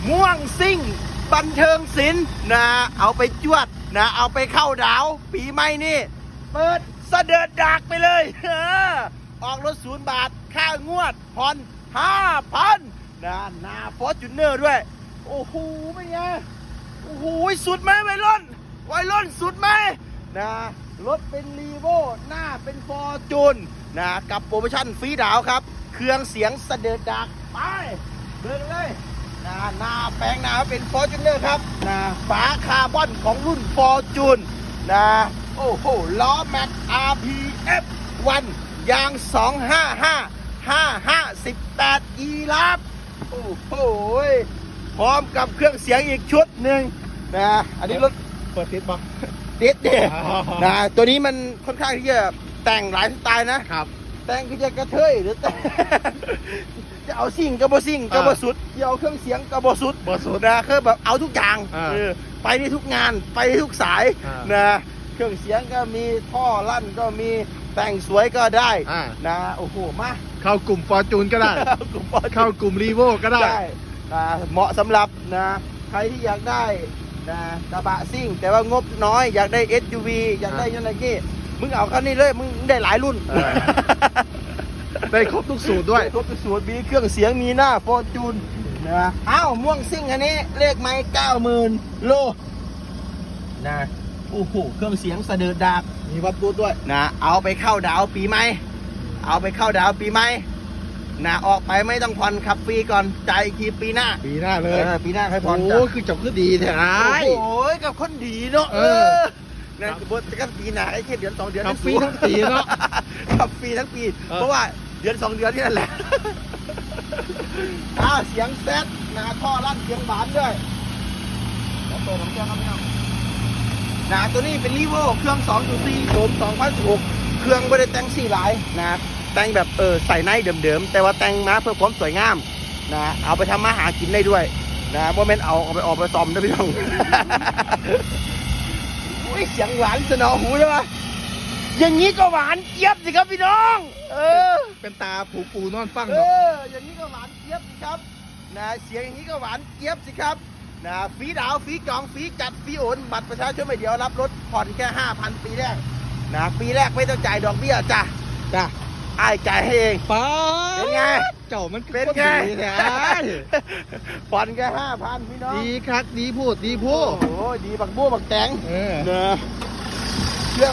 ม่วงซิ่งบันเทิงศิลป์นะเอาไปจวดนะเอาไปเข้าดาวปีใหม่นี่เปิดเสด็จดักไปเลยออกรถ0 บาทค่างวดผ่อน5,000นะหน้าFortunerด้วยโอ้โหเป็นไงโอ้โหสุดไหมวัยรุ่นสุดไหมนะรถเป็นรีโวหน้าเป็นฟอร์จูนนะกับโปรโมชั่นฟรีดาวครับเครื่องเสียงเสด็จดักไปเดินเลยนะหน้าแปลงหน้าเป็นฟอร์จูเนอร์ครับนะฝาคาร์บอนของรุ่นฟอร์จูนนะโอ้โหล้อแม็ก RPF 1ยาง255 e ลาบโอ้โหพร้อมกับเครื่องเสียงอีกชุดหนึ่งนะอันนี้รถเปิดติดปะติดเด็นะตัวนี้มันค่อนข้างที่จะแต่งหลายสไตล์นะครับแต่งคือจะกระเทยหรือแต่จะเอาซิ่งกระโบซิ่งกระโบสุดจะเอาเครื่องเสียงกระโบสุดนะคือแบบเอาทุกอย่างไปในทุกงานไปในทุกสายนะเครื่องเสียงก็มีท่อลั่นก็มีแต่งสวยก็ได้นะโอ้โหมาเข้ากลุ่มฟอร์จูนก็ได้เข้ากลุ่มรีโวก็ได้เหมาะสำหรับนะใครที่อยากได้นะกระบะซิ่งแต่ว่างบน้อยอยากได้ SUV อยากได้ยังไงกี้มึงเอาคันนี้เลยมึงได้หลายรุ่นได้ครบทุกสูตรด้วยครบทุกสูตรมีเครื่องเสียงมีหน้าฟอร์จูนนะอ้าวม่วงซิ่งอันนี้เลขไม้90,000 โลนะโอ้โหเครื่องเสียงเสด็จดักมีวัดบูธด้วยนะเอาไปเข้าดาวปีใหม่นะออกไปไม่ต้องผ่อนขับฟรีก่อนจ่ายอีกทีปีหน้าเลยปีหน้าให้ผ่อนโอ้คือจบก็ดีแท้โอ้ยกับคนดีเนาะนะบทก็ปีหน้าไอ้แค่เดือน2 เดือนขับฟรีทั้งปีเนาะขับฟรีทั้งปีเพราะว่าเดือน2 เดือนที่นั่นแหละเสียงเซตนะท่อลั่นเสียงหวานด้วยแล้วตัวของแกครับพี่น้องนะตัวนี้เป็นรีโวเครื่อง 2.4 โฉม 2016 เครื่องไม่ได้แต่งสีหลายนะแต่งแบบใส่ในเดิมๆแต่ว่าแต่งมาเพื่อความสวยงามนะเอาไปทำมาหากินได้ด้วยนะเพราะมันเอาไปออกไปซ่อมได้พี่น้องเสียงหวานสนอหูใช่ไหมอย่างนี้ก็หวานเจี๊ยบสิครับพี่น้องเป็นตาปูนอนฟังอย่างนี้ก็หวานเจี๊ยบสิครับนะเสียงอย่างนี้ก็หวานเจี๊ยบสิครับนะฟรีดาวฟรีจองฟรีจัดฟรีโอนบัตรประชาชนใบเดียวรับรถผ่อนแค่ 5,000 ปีแรกนะปีแรกไม่ต้องจ่ายดอกเบี้ยจ้ะไอ้จ่ายให้เองเป็นไงเจ้ามันเป็นไงผ่อนแค่ 5,000 พี่น้องดีครับดีพูดโอ้โหดีบักบัวบักแตงนะเครื่อง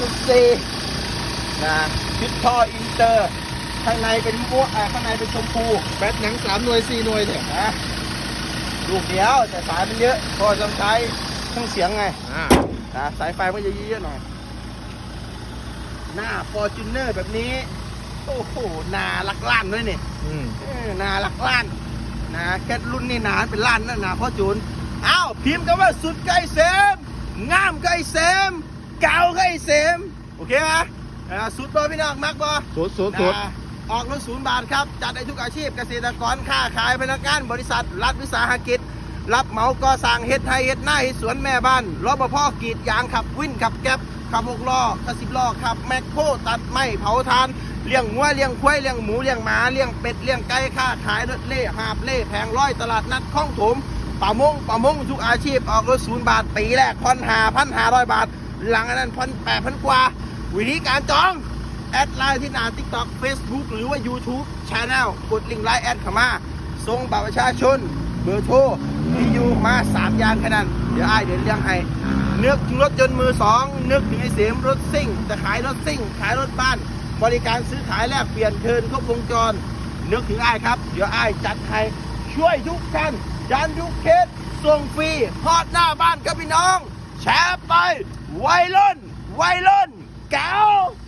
2.4 นะชุดท่ออินเตอร์ข้างในเป็นม่วงข้างในเป็นชมพูแบตหนัง3 หน่วย 4 หน่วยเนี่ยนะลูกเดียวแต่สายมันเยอะพอจะใช้เครื่องเสียงไงนะสายไฟมันจะเยอะหน่อยหน้าฟอร์จูเนอร์แบบนี้โอ้โหนาหลักล้านด้วยนี่นาหลักล้านนะแค่รุ่นนี้นาเป็นล้านนะนาฟอร์จูนอ้าวพิมพ์กันว่าสุดไก่เสมงามไก่เสมเก่าไก่เสมโอเคไหมสุดบอพี่น้องมักบอสุดออกรถ0 บาทครับจัดได้ทุกอาชีพเกษตรกรค้าขายพนักงานบริษัทรัฐวิสาหกิจรับเหมาก่อสร้างเฮ็ดไทยเฮ็ดหน้าเฮ็ดสวนแม่บ้านรปภกรีดยางขับวินขับแก๊ปขับ6 ล้อกระ10 ล้อขับแมคโครตัดไม้เผาทานเลี้ยงวัวเลี้ยงควายเลี้ยงหมูเลี้ยงหมาเลี้ยงเป็ดเลี้ยงไก่ค้าขายรถเล่หาบเล่แผงร้อยตลาดนัดคลองถมป่ามงทุกอาชีพออกรถ0 บาทปีแรกผ่อน5,500 บาทหลังนั้นผ่อน8,000 กว่าวิธีการจองแอดไลน์ที่หน้า TikTok Facebook หรือว่า YouTube Channel กดลิงก์ไลน์แอดเข้ามาส่งบัตรประชาชนเบอร์โทรที่อยู่มา3 อย่างแค่นั้นเดี๋ยวเลี้ยงให้นึกถึงรถยนต์มือ 2นึกถึงไอ้เสียมรถซิ่งจะขายรถซิ่งขายรถบ้านบริการซื้อขายแลกเปลี่ยนเทิร์นครบวงจรนึกถึงครับเดี๋ยวจัดให้ช่วยทุกท่านยันทุกเคสส่งฟรีพอดหน้าบ้านครับพี่น้องแชร์ไปวัยรุ่นแก้ว